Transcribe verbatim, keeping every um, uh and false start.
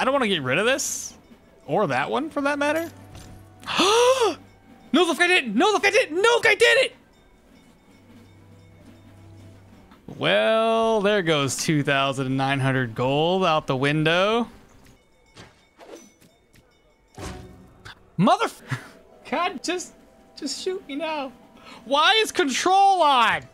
I don't want to get rid of this. Or that one, for that matter. No, look, I didn't. No, look, I didn't. No, look, I did it. Well, there goes two thousand nine hundred gold out the window. Mother... God, just, just shoot me now. Why is control on?